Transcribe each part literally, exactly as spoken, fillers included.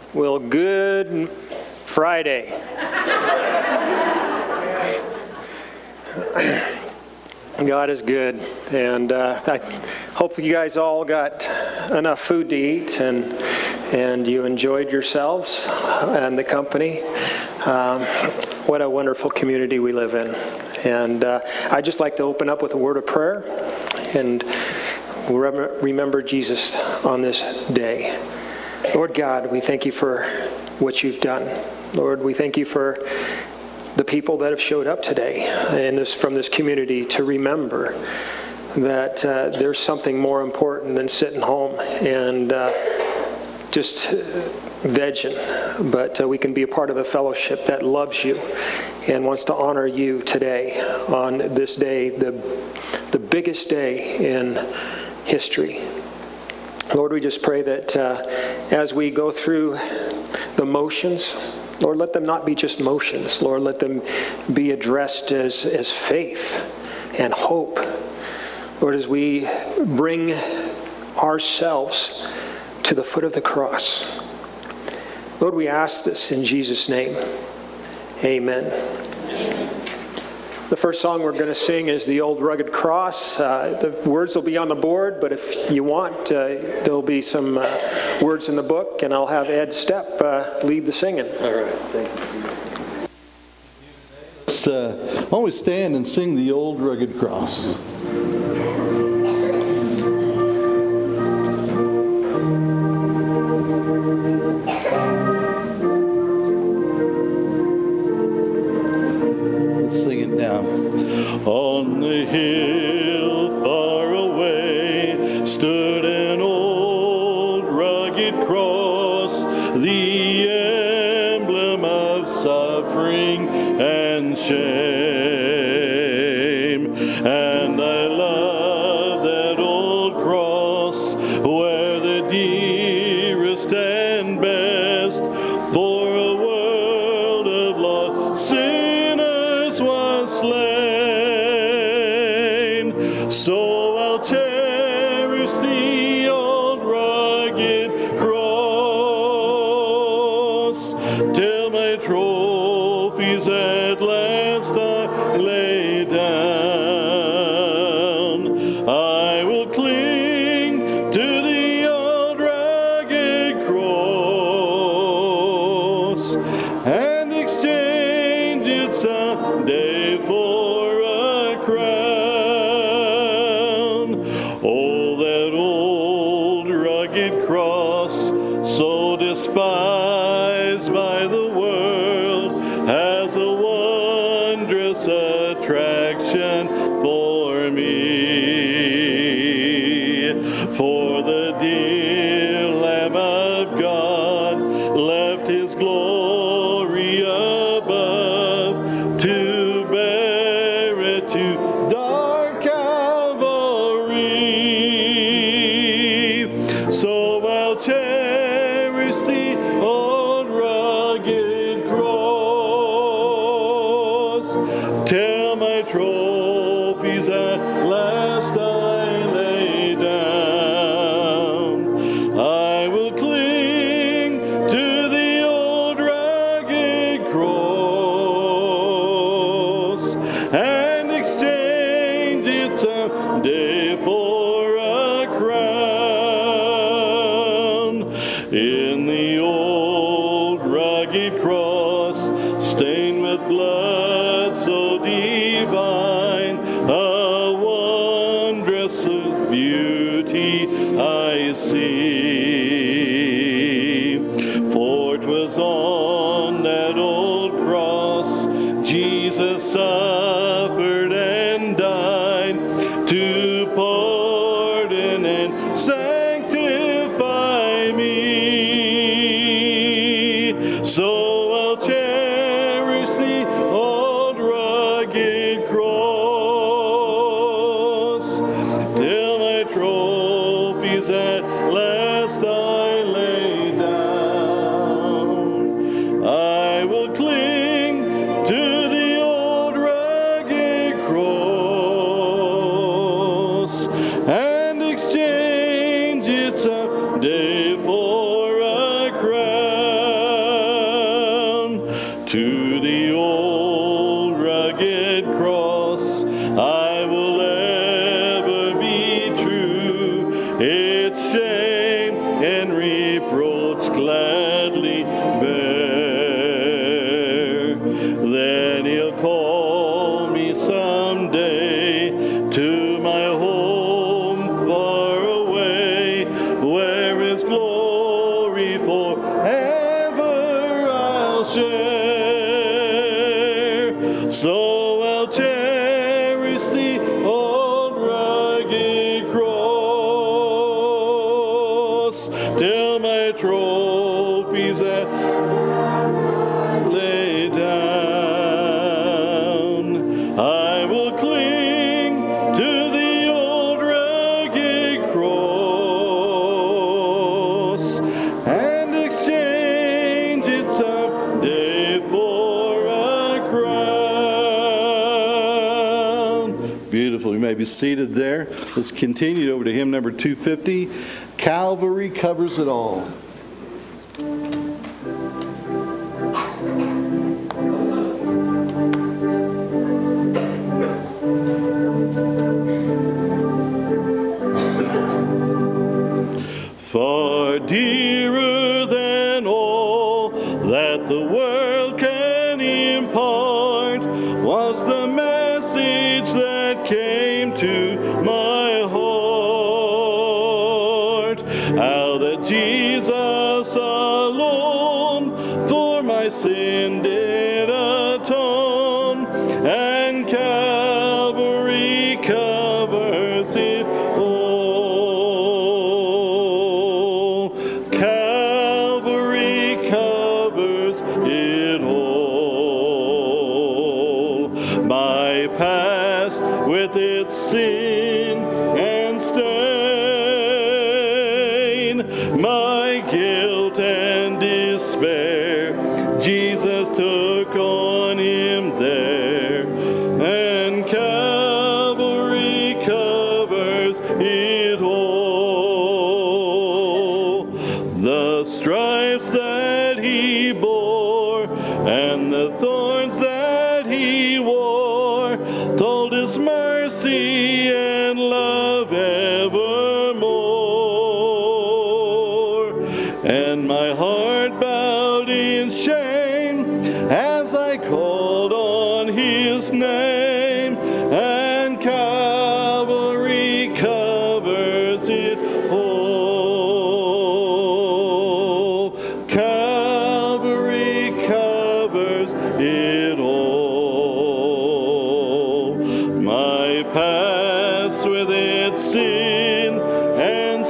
Well, good Friday. God is good, and uh, I hope you guys all got enough food to eat and and you enjoyed yourselves and the company. Um, what a wonderful community we live in. And uh, I'd just like to open up with a word of prayer and remember Jesus on this day. Lord God, we thank you for what you've done. Lord, we thank you for the people that have showed up today in this, from this community to remember that uh, there's something more important than sitting home and uh, just vegging, but uh, we can be a part of a fellowship that loves you and wants to honor you today on this day, the, the biggest day in history. Lord, we just pray that uh, as we go through the motions, Lord, let them not be just motions. Lord, let them be addressed as, as faith and hope. Lord, as we bring ourselves to the foot of the cross. Lord, we ask this in Jesus' name. Amen. Amen. The first song we're going to sing is The Old Rugged Cross. Uh, the words will be on the board, but if you want, uh, there'll be some uh, words in the book, and I'll have Ed Stepp uh, lead the singing. All right, thank you. Let's uh, always stand and sing The Old Rugged Cross. On the hill far away stood an old rugged cross, the emblem of suffering and shame. And I love that old cross where the dearest and best for a world of lost sinners was slain. So I'll cherish the old rugged cross till my trophies at last I lay down. I will cling to the old rugged cross and exchange it someday for a crown. Oh, that old rugged cross, so despised by the world, has a wondrous attraction for me. For the dear Lamb of God left his glory above to bear it to dark Calvary. So I'll cherish the old rugged cross till my trophies at last I lay down. I will cling to the old rugged cross and exchange it someday for a crown. In the old rugged cross, stained with blood so divine, a wondrous beauty I see. For 'twas on that old cross Jesus suffered and died to pardon and sanctify me. reproach gladly bear. Then he'll call me someday to my home far away, where his glory forever I'll share. So I'll cherish the old rugged cross till my trophies I lay down. I will cling to the old rugged cross and exchange it someday for a crown. Beautiful. You may be seated there. Let's continue over to hymn number two fifty. Calvary covers it all. Far dearer than all that the world can impart was the message that came to my heart. How that Jesus alone for my sin did atone, and Calvary covers it all. Calvary covers it all. My past with its sin and stain, my guilt and despair, Jesus took on him there, and Calvary covers it all. The stripes that he bore and the thorns that he wore told his mercy and love evermore. And my heart bowed in shame as I called on his name, and Calvary covers it all. Calvary covers it all. My past with its sin and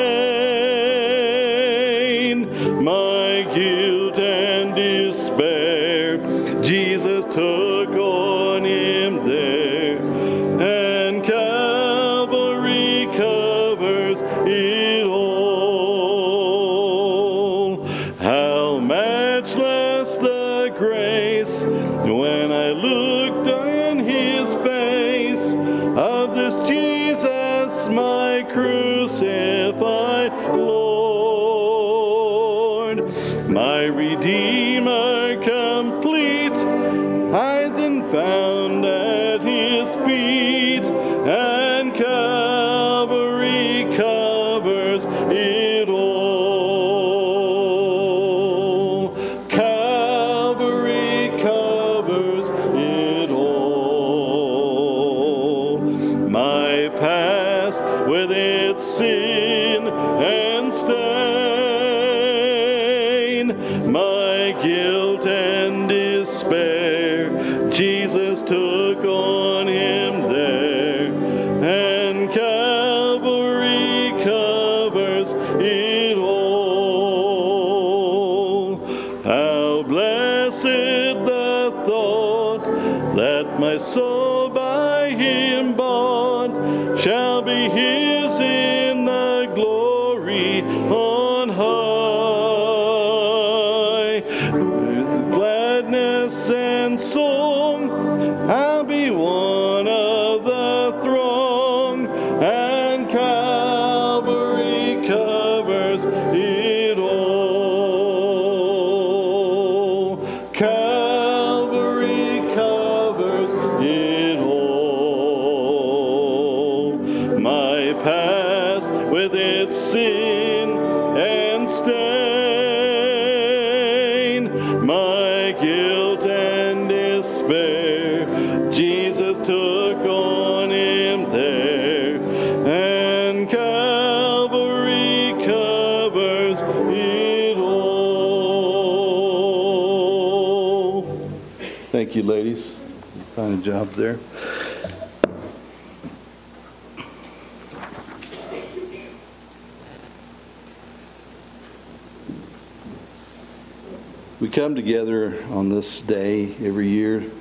stain, my guilt and despair, Jesus took on him there, and Calvary covers it all. How matchless the grace when I looked on his face of this Jesus, my crucified Lord, my Redeemer complete, I then found at his feet, and Calvary covers it all. Calvary covers it all. My past with its sin and stain, my guilt and despair, Jesus took on him there, and Calvary covers it all. How blessed the thought that my soul by him bought shall be his in the glory on high. With gladness and song I'll be one of the throng, and Calvary covers it all. Calvary covers it all. My past with its sin and stain, my guilt and despair, Jesus took on him there, and Calvary covers it all. Thank you, ladies. Fine job there. We come together on this day every year to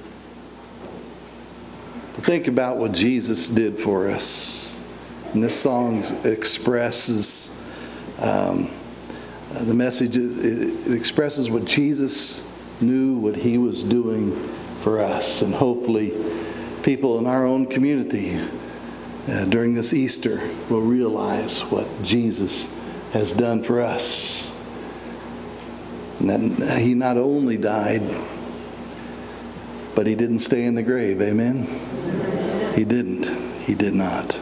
think about what Jesus did for us. And this song expresses um, the message, it expresses what Jesus knew, what he was doing for us. And hopefully people in our own community uh, during this Easter will realize what Jesus has done for us. And that he not only died, but he didn't stay in the grave. Amen? He didn't. He did not.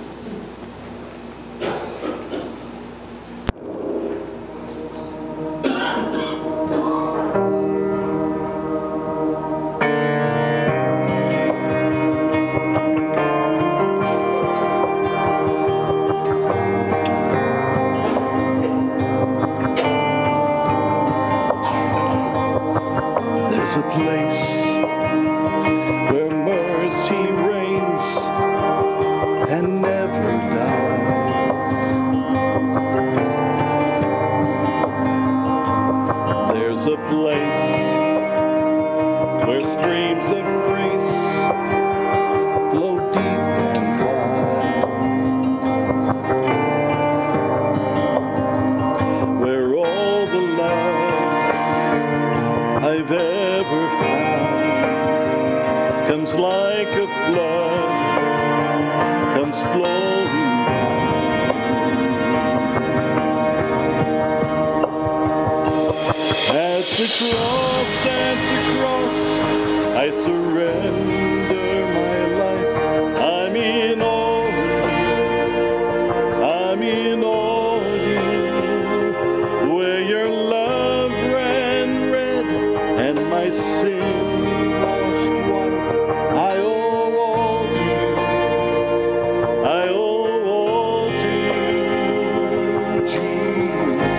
There's a place where mercy reigns and never dies. There's a place where streams of grace flow deep and wide, where all the love I've ever found comes like a flood, comes flowing down. At the cross, at the cross, I surrender my life. I'm in all of you, I'm in all of you, where your love ran red and my sin washed white. I owe all to you, I owe all to you, Jesus.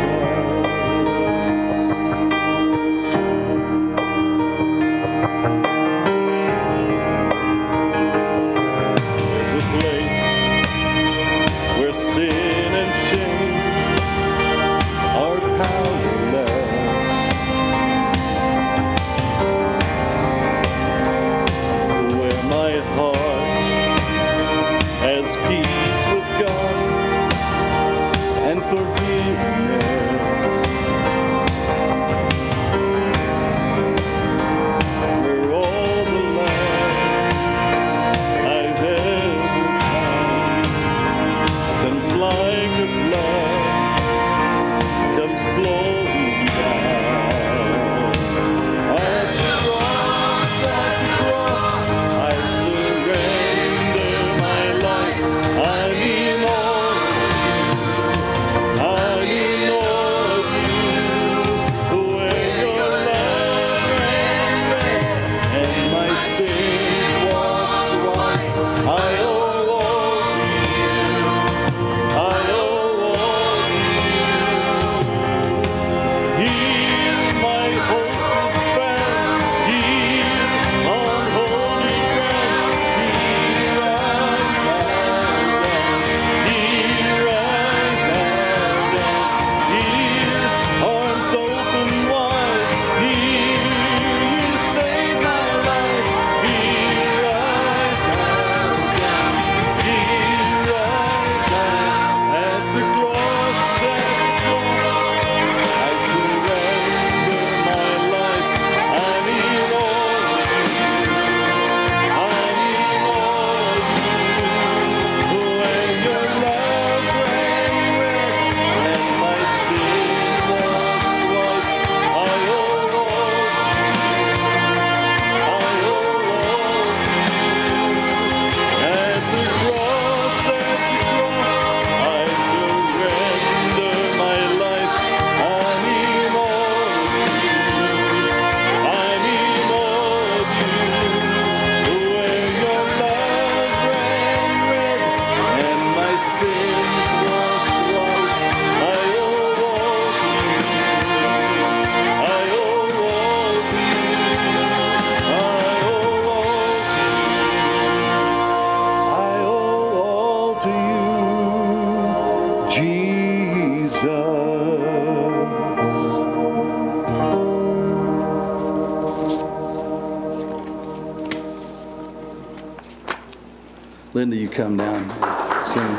Linda, you come down and sing.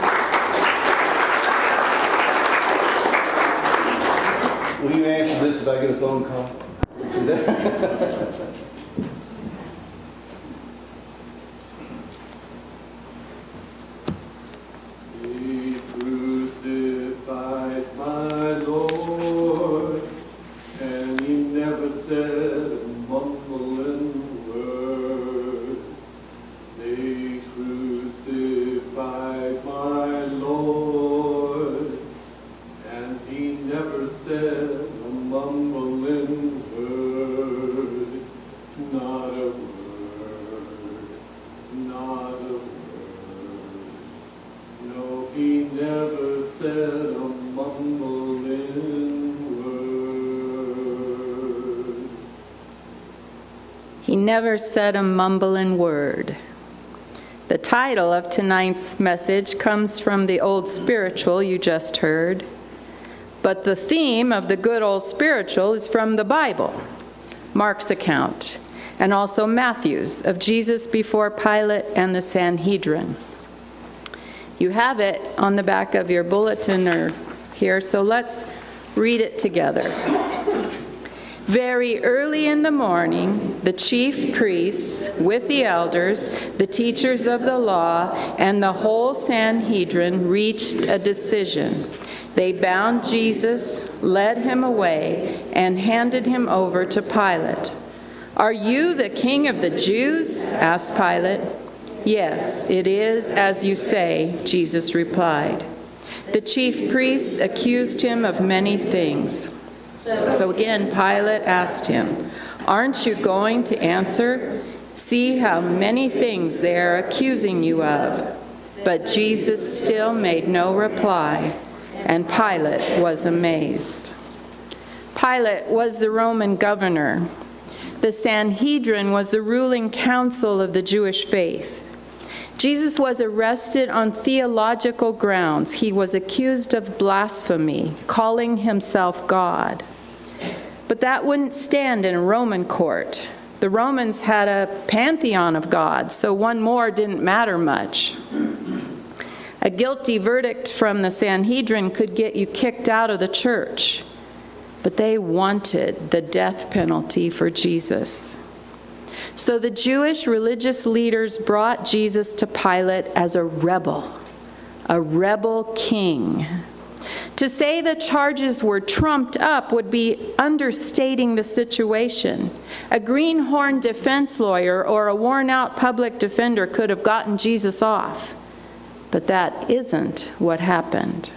Will you answer this if I get a phone call? He crucified my Lord, and he never said a mumbling word. They crucified my Lord, and he never said a mumbling word. Not a word, not a word. No, he never said a mumbling word. He never said a mumbling word. The title of tonight's message comes from the old spiritual you just heard, but the theme of the good old spiritual is from the Bible, Mark's account, and also Matthew's of Jesus before Pilate and the Sanhedrin. You have it on the back of your bulletin or here, so let's read it together. Very early in the morning, the chief priests, with the elders, the teachers of the law, and the whole Sanhedrin reached a decision. They bound Jesus, led him away, and handed him over to Pilate. "Are you the king of the Jews?" asked Pilate. "Yes, it is as you say," Jesus replied. The chief priests accused him of many things. So again, Pilate asked him, "Aren't you going to answer? See how many things they are accusing you of." But Jesus still made no reply, and Pilate was amazed. Pilate was the Roman governor. The Sanhedrin was the ruling council of the Jewish faith. Jesus was arrested on theological grounds. He was accused of blasphemy, calling himself God. But that wouldn't stand in a Roman court. The Romans had a pantheon of gods, so one more didn't matter much. A guilty verdict from the Sanhedrin could get you kicked out of the church. But they wanted the death penalty for Jesus. So the Jewish religious leaders brought Jesus to Pilate as a rebel, a rebel king. To say the charges were trumped up would be understating the situation. A greenhorn defense lawyer or a worn-out public defender could have gotten Jesus off. But that isn't what happened.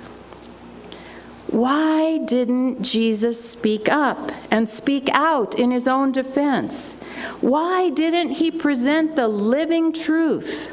Why didn't Jesus speak up and speak out in his own defense? Why didn't he present the living truth?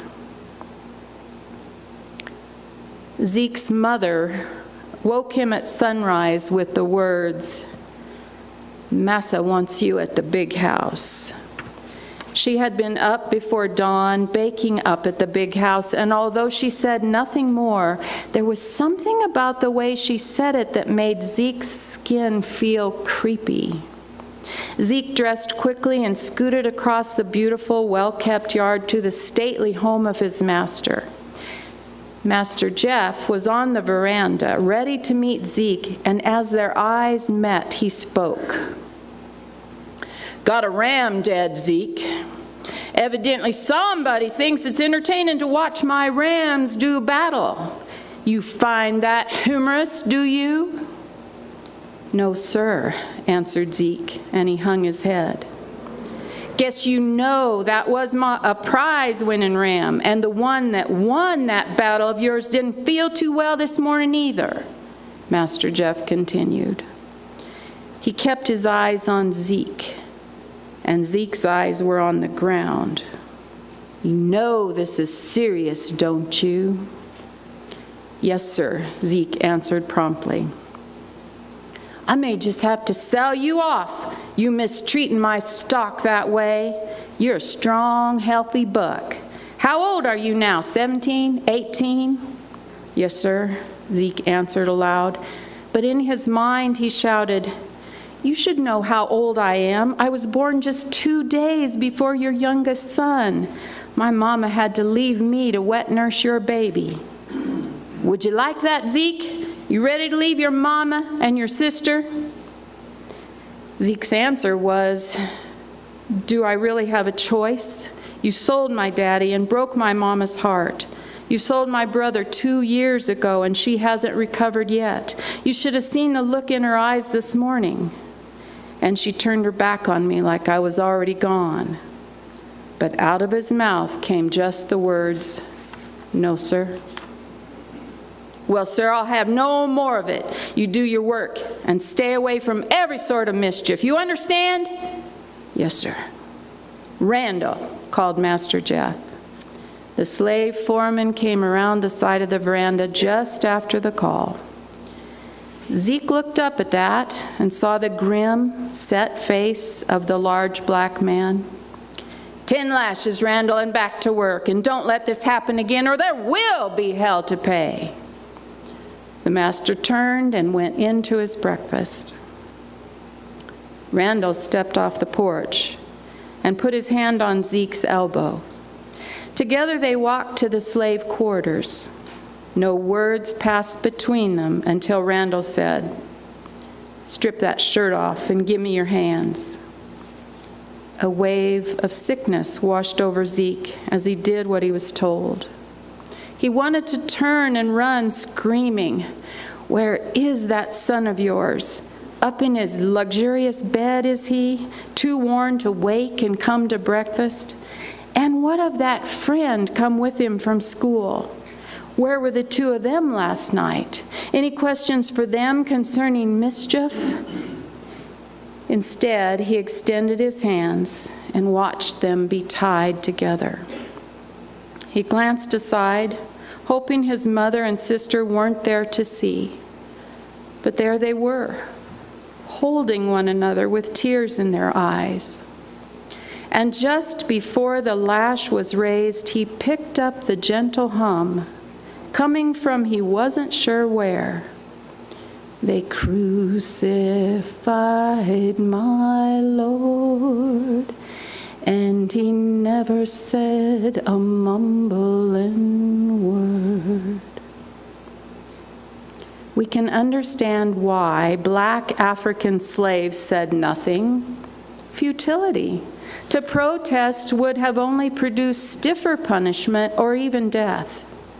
Zeke's mother woke him at sunrise with the words, "Massa wants you at the big house." She had been up before dawn, baking up at the big house, and although she said nothing more, there was something about the way she said it that made Zeke's skin feel creepy. Zeke dressed quickly and scooted across the beautiful, well-kept yard to the stately home of his master. Master Jeff was on the veranda, ready to meet Zeke, and as their eyes met, he spoke. "Got a ram dead, Zeke. Evidently somebody thinks it's entertaining to watch my rams do battle. You find that humorous, do you?" "No, sir," answered Zeke, and he hung his head. "Guess you know that was my, a prize-winning ram, and the one that won that battle of yours didn't feel too well this morning either," Master Jeff continued. He kept his eyes on Zeke, and Zeke's eyes were on the ground. "You know this is serious, don't you?" "Yes, sir," Zeke answered promptly. "I may just have to sell you off, you mistreating my stock that way. You're a strong, healthy buck. How old are you now, seventeen, eighteen? "Yes, sir," Zeke answered aloud, but in his mind he shouted, "You should know how old I am. I was born just two days before your youngest son. My mama had to leave me to wet nurse your baby. Would you like that, Zeke? You ready to leave your mama and your sister? Zeke's answer was, do I really have a choice? You sold my daddy and broke my mama's heart. You sold my brother two years ago and she hasn't recovered yet. You should have seen the look in her eyes this morning. And she turned her back on me like I was already gone. But out of his mouth came just the words, no, sir. Well, sir, I'll have no more of it. You do your work and stay away from every sort of mischief. You understand? Yes, sir. Randall, called Master Jeff. The slave foreman came around the side of the veranda just after the call. Zeke looked up at that and saw the grim, set face of the large black man. Ten lashes, Randall, and back to work, and don't let this happen again or there will be hell to pay. The master turned and went into his breakfast. Randall stepped off the porch and put his hand on Zeke's elbow. Together they walked to the slave quarters. No words passed between them until Randall said, strip that shirt off and give me your hands. A wave of sickness washed over Zeke as he did what he was told. He wanted to turn and run, screaming, where is that son of yours? Up in his luxurious bed, is he? Too worn to wake and come to breakfast? And what of that friend come with him from school? Where were the two of them last night? Any questions for them concerning mischief? Instead, he extended his hands and watched them be tied together. He glanced aside, hoping his mother and sister weren't there to see. But there they were, holding one another with tears in their eyes. And just before the lash was raised, he picked up the gentle hum, coming from he wasn't sure where. They crucified my Lord, and he never said a mumbling word. We can understand why black African slaves said nothing. Futility. To protest would have only produced stiffer punishment or even death.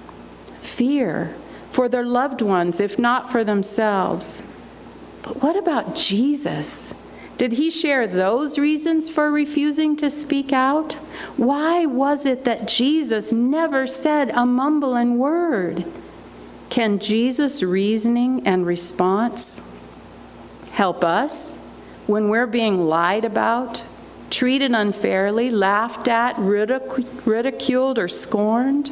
Fear for their loved ones, if not for themselves. But what about Jesus? Did he share those reasons for refusing to speak out? Why was it that Jesus never said a mumbling word? Can Jesus' reasoning and response help us when we're being lied about, treated unfairly, laughed at, ridic- ridiculed, or scorned?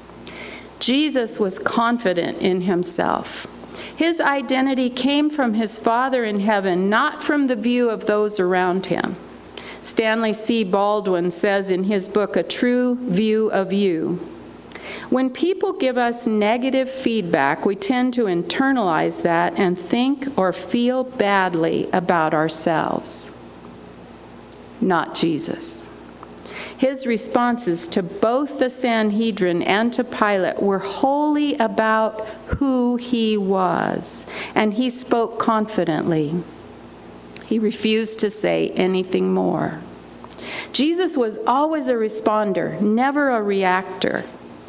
Jesus was confident in himself. His identity came from his Father in heaven, not from the view of those around him. Stanley C. Baldwin says in his book, A True View of You, when people give us negative feedback, we tend to internalize that and think or feel badly about ourselves. Not Jesus. His responses to both the Sanhedrin and to Pilate were wholly about who he was, and he spoke confidently. He refused to say anything more. Jesus was always a responder, never a reactor.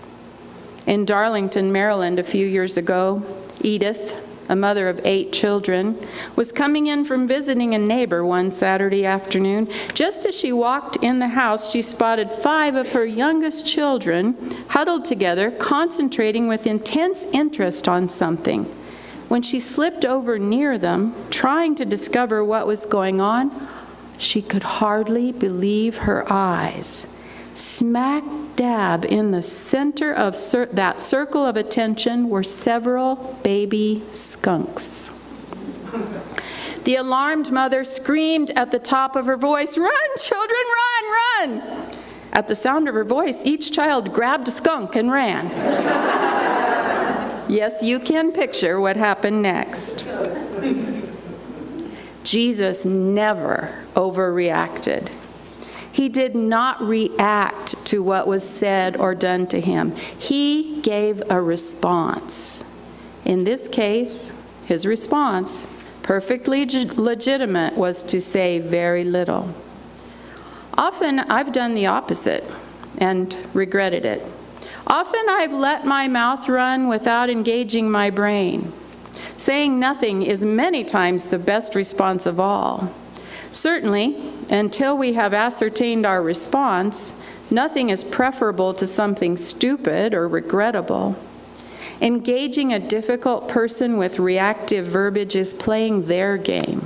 In Darlington, Maryland, a few years ago, Edith, a mother of eight children, was coming in from visiting a neighbor one Saturday afternoon. Just as she walked in the house, she spotted five of her youngest children huddled together, concentrating with intense interest on something. When she slipped over near them, trying to discover what was going on, she could hardly believe her eyes. Smack dab in the center of cir- that circle of attention were several baby skunks. The alarmed mother screamed at the top of her voice, "Run, children, run, run!" At the sound of her voice, each child grabbed a skunk and ran. Yes, you can picture what happened next. Jesus never overreacted. He did not react to what was said or done to him. He gave a response. In this case, his response, perfectly legitimate, was to say very little. Often I've done the opposite and regretted it. Often I've let my mouth run without engaging my brain. Saying nothing is many times the best response of all. Certainly, until we have ascertained our response, nothing is preferable to something stupid or regrettable. Engaging a difficult person with reactive verbiage is playing their game.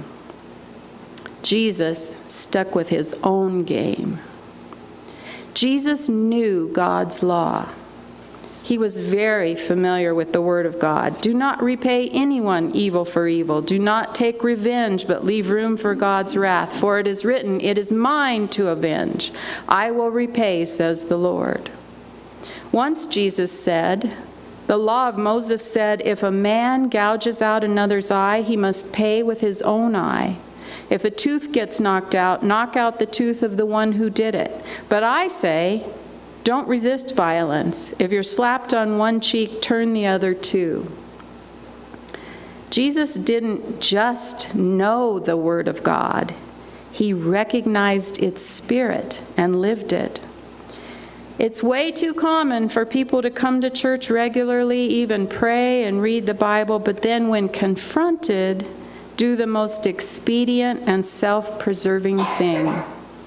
Jesus stuck with his own game. Jesus knew God's law. He was very familiar with the Word of God. Do not repay anyone evil for evil. Do not take revenge, but leave room for God's wrath. For it is written, it is mine to avenge. I will repay, says the Lord. Once Jesus said, the law of Moses said, if a man gouges out another's eye, he must pay with his own eye. If a tooth gets knocked out, knock out the tooth of the one who did it. But I say, don't resist violence. If you're slapped on one cheek, turn the other too. Jesus didn't just know the Word of God. He recognized its spirit and lived it. It's way too common for people to come to church regularly, even pray and read the Bible, but then when confronted, do the most expedient and self-preserving thing.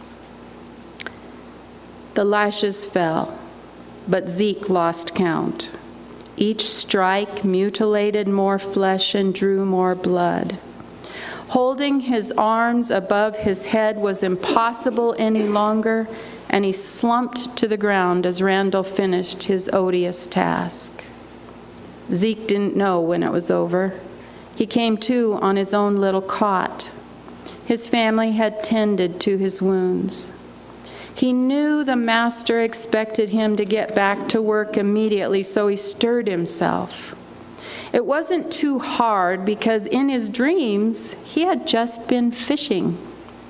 The lashes fell, but Zeke lost count. Each strike mutilated more flesh and drew more blood. Holding his arms above his head was impossible any longer, and he slumped to the ground as Randall finished his odious task. Zeke didn't know when it was over. He came to on his own little cot. His family had tended to his wounds. He knew the master expected him to get back to work immediately, so he stirred himself. It wasn't too hard because in his dreams, he had just been fishing,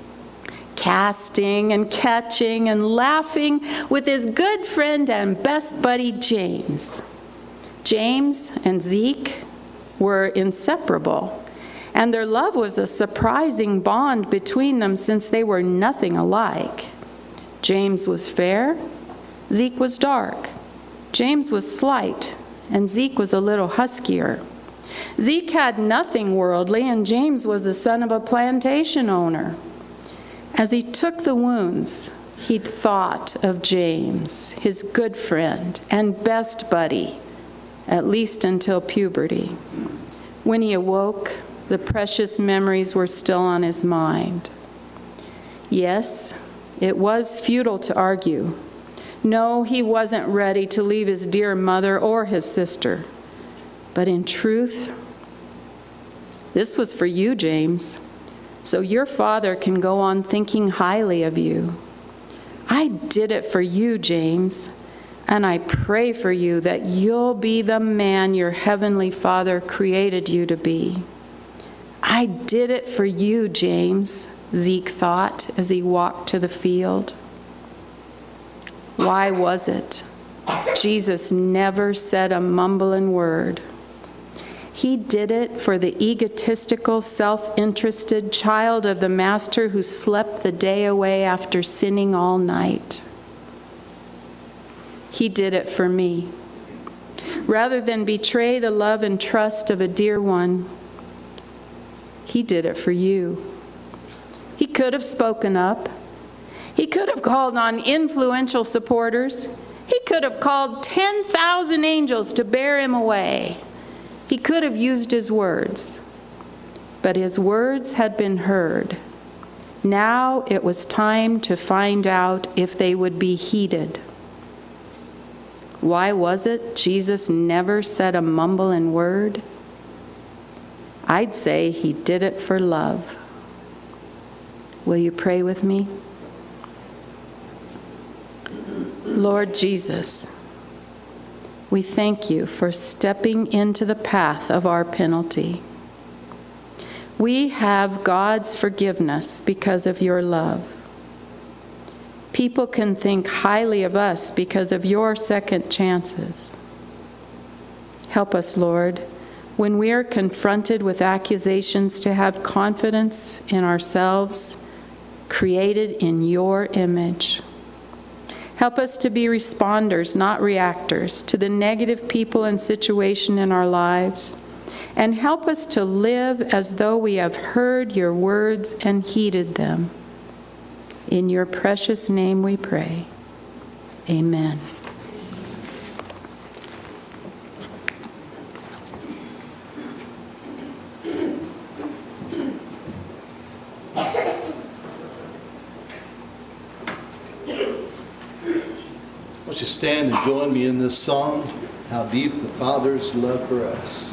casting and catching and laughing with his good friend and best buddy, James. James and Zeke were inseparable, and their love was a surprising bond between them since they were nothing alike. James was fair, Zeke was dark. James was slight, and Zeke was a little huskier. Zeke had nothing worldly, and James was the son of a plantation owner. As he took the wounds, he'd thought of James, his good friend and best buddy, at least until puberty. When he awoke, the precious memories were still on his mind. Yes, it was futile to argue. No, he wasn't ready to leave his dear mother or his sister. But in truth, this was for you, James, so your father can go on thinking highly of you. I did it for you, James, and I pray for you that you'll be the man your heavenly Father created you to be. I did it for you, James, Zeke thought as he walked to the field. Why was it? Jesus never said a mumbling word. He did it for the egotistical, self-interested child of the master who slept the day away after sinning all night. He did it for me. Rather than betray the love and trust of a dear one, he did it for you. He could have spoken up. He could have called on influential supporters. He could have called ten thousand angels to bear him away. He could have used his words. But his words had been heard. Now it was time to find out if they would be heeded. Why was it Jesus never said a mumbling word? I'd say he did it for love. Will you pray with me? Lord Jesus, we thank you for stepping into the path of our penalty. We have God's forgiveness because of your love. People can think highly of us because of your second chances. Help us, Lord, when we are confronted with accusations, to have confidence in ourselves, created in your image. Help us to be responders, not reactors, to the negative people and situation in our lives. And help us to live as though we have heard your words and heeded them. In your precious name we pray. Amen. Won't you stand and join me in this song, How Deep the Father's Love for Us.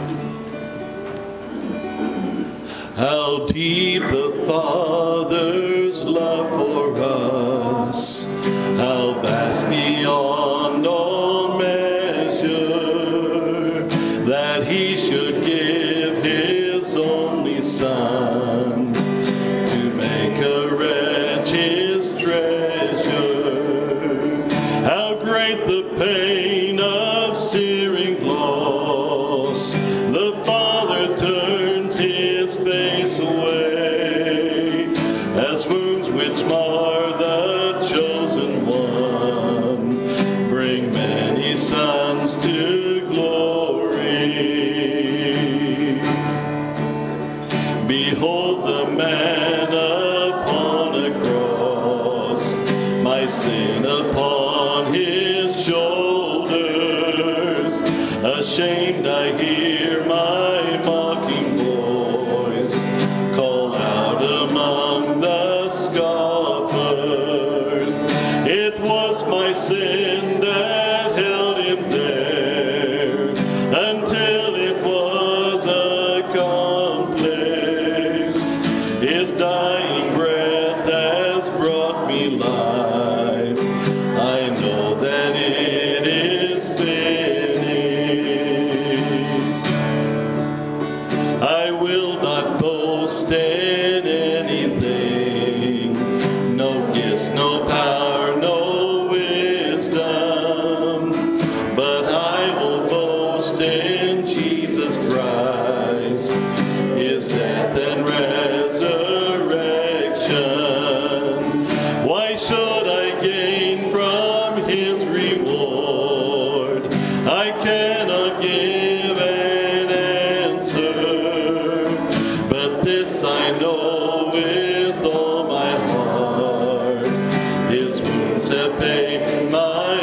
How deep the Father's love for us, how vast beyond all measure, that He should give His only Son to make a wretch His treasure. How great the pain of searing loss, the Father turns His face away, as wounds which mar the chosen one bring many sons to glory. Behold the man upon a cross, my sin upon His shoulders. Ashamed I hear my mocking voice call out among the scoffers. It was my sin that held Him there until it was accomplished. His dying breath has brought me life. I know that it is finished. I will not boast in anything, no gifts, no power, no wisdom, but I will boast in Jesus Christ, His death and resurrection. Why should I gain from His reward? I cannot give an answer, but this I know with all my heart, His wounds have paid my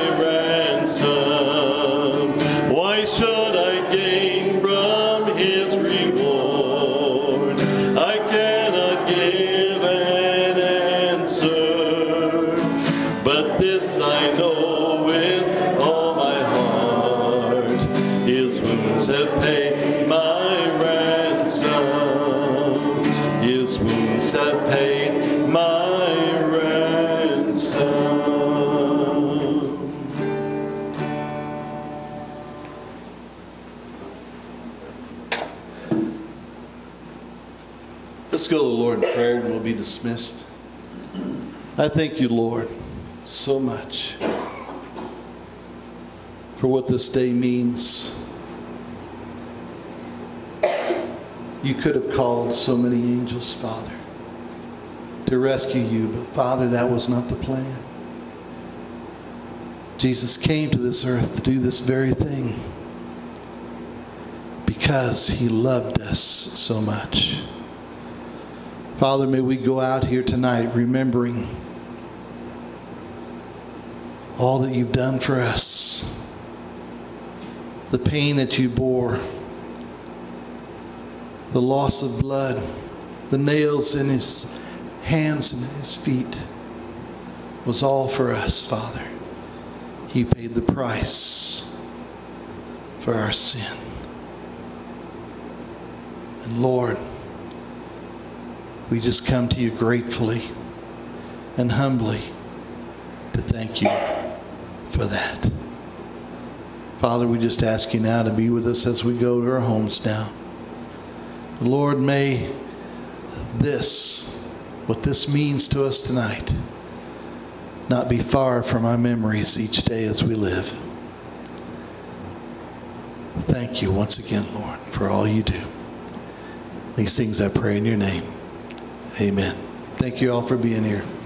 ransom. Why should I gain from His reward? I cannot give an answer, but this I know with all my heart, His wounds have paid my ransom. His wounds have paid my ransom. Let's go to the Lord in prayer and we'll be dismissed. I thank you, Lord, so much for what this day means. You could have called so many angels, Father, to rescue you, but Father, that was not the plan. Jesus came to this earth to do this very thing because He loved us so much. Father, may we go out here tonight remembering all that you've done for us, the pain that you bore, the loss of blood, the nails in His hands and His feet was all for us, Father. He paid the price for our sin. And Lord, we just come to you gratefully and humbly to thank you for that. Father, we just ask you now to be with us as we go to our homes now. Lord, may this, what this means to us tonight, not be far from our memories each day as we live. Thank you once again, Lord, for all you do. These things I pray in your name. Amen. Thank you all for being here.